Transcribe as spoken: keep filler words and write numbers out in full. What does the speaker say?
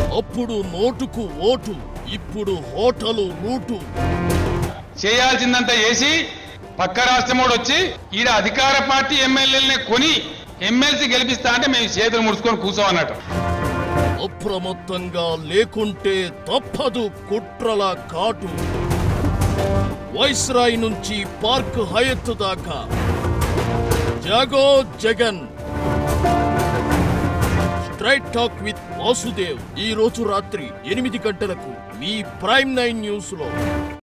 అప్పుడు నోటుకు ఓటు, ఇప్పుడు హోటలు రూటు. చేయాల్సిందంతా చేసి పక్క రాష్ట్రమోడు వచ్చి ఈడ అధికార పార్టీ ఎమ్మెల్యేలనే కొని ఎమ్మెల్సీ గెలిపిస్తా అంటే మేము చేతులు ముడుచుకొని కూర్చోమన్నట్టు. అప్రమత్తంగా లేకుంటే తప్పదు కుట్రల కాటు. వైస్రాయ్ నుంచి పార్క్ హయత్ దాకా జగో Jagan. Straight talk with Vasudev ఈ రోజు రాత్రి ఎనిమిది గంటలకు మీ ప్రైమ్ నైన్ న్యూస్ లో.